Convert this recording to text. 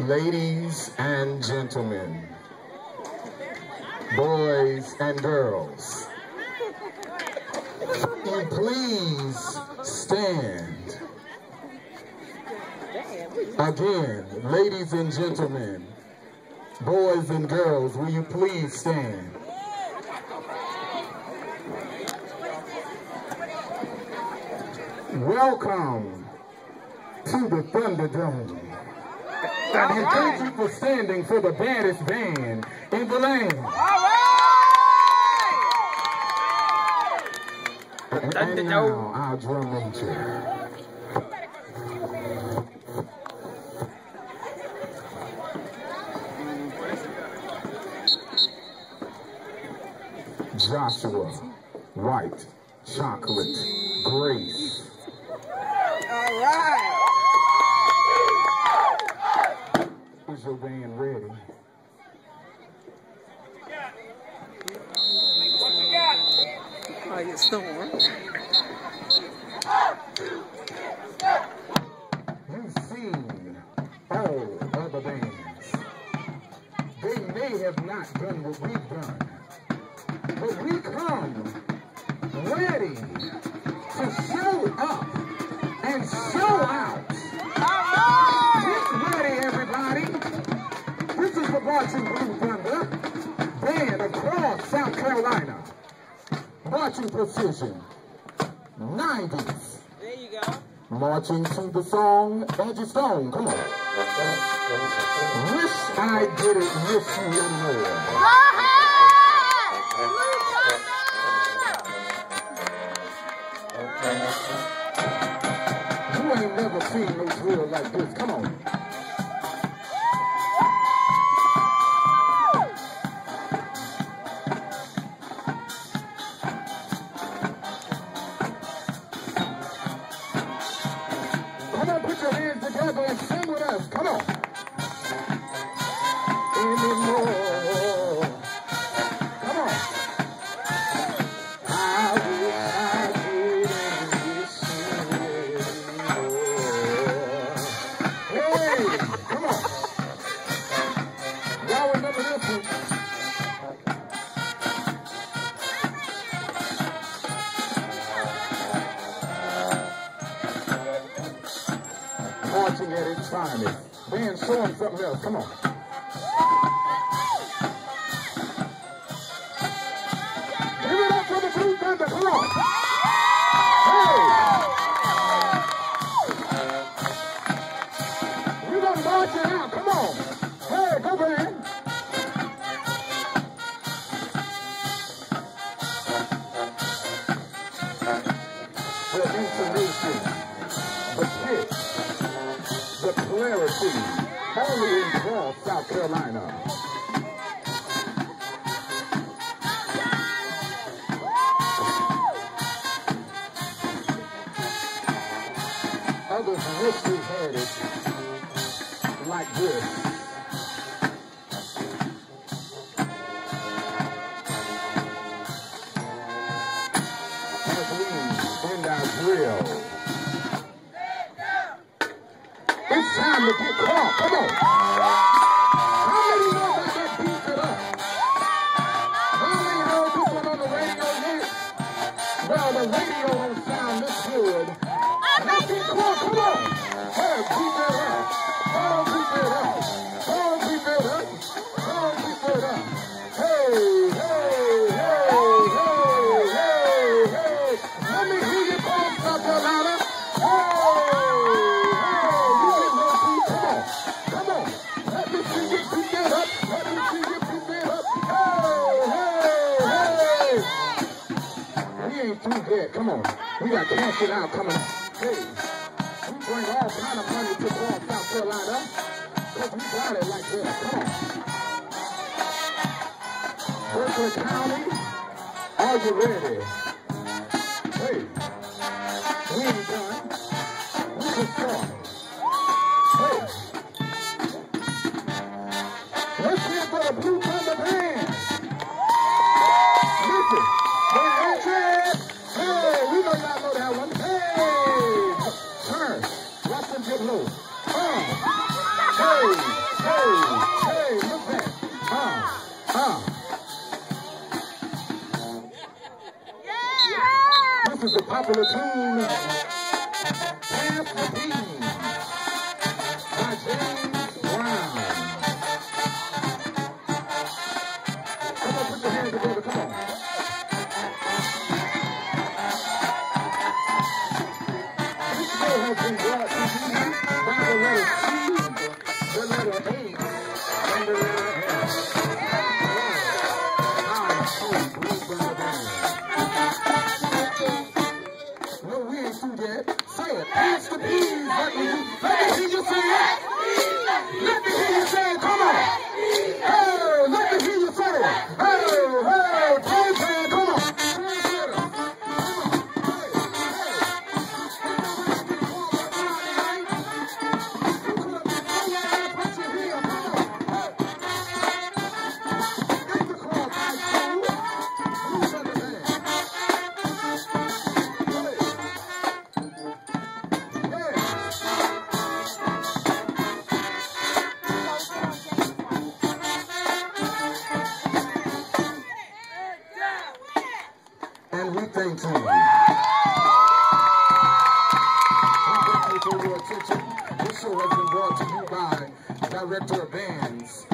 Ladies and gentlemen, boys and girls, will you please stand? Again, ladies and gentlemen, boys and girls, will you please stand? Welcome to the Thunderdome. And thank you for standing for the baddest band in the land. And now, our drum major. Joshua White Chocolate Grace. All right. Is your band ready? What you got? Quiet storm. You've seen all other bands. They may have not done what we've done, but we come ready to show up and show out. Get ready, everybody. This is the Marching Blue Thunder band across South Carolina. Marching precision, 90s. There you go. Marching to the song, Angie Stone, come on. Wish I didn't miss you anymore. You ain't never seen no drill like this, come on. Come on, put your hands together and sing with us. Come on. Anymore. Come on. I wish I didn't miss you anymore. Hey, come on. Y'all remember this one? Marching at its finest. Band showing something else. Come on. Give it up for the Blue Thunder. Come on. Hey. We're going to march it out. Come on. Hey, go band. The intonation, the pitch, the clarity, only in Cross, South Carolina. Others wish we had it like this. As we end our drill, it's time to get caught. Come on. How many know about that beat it up? How many heard this one on the radio yet? Well, the radio don't sound this good. Let's get caught. Come on. Hey, beat it up. Oh, beat it up. Oh, beat it up. Oh, beat it up. Hey, hey, hey, hey, hey, hey. Let me hear you call South Carolina. Come on, we got Cash It Out coming. Hey, we bring all kind of money to South Carolina, because we got it like that. Come on. Berkeley County, are you ready? Hey, we ain't done. We just started. Hey, let's hear for the Blue Thunder band. Listen, hey, we know y'all know that one. Hey, turn, watch them get low. Hey, popular tune, Pass the Beans by James Brown. Come on, put your hands together, come on. This show has been brought to you by the letter C, the letter A, and the letter S. I'm so Bluebell Band. No, we ain't through yet. Say it. Pass the peas. Let me hear you say it. Let me hear you say it. Come on. Hey, let me hear you say it. Hey, Pass it. Come on. And we thank you. Thank you for your attention. This show has been brought to you by Director of Bands,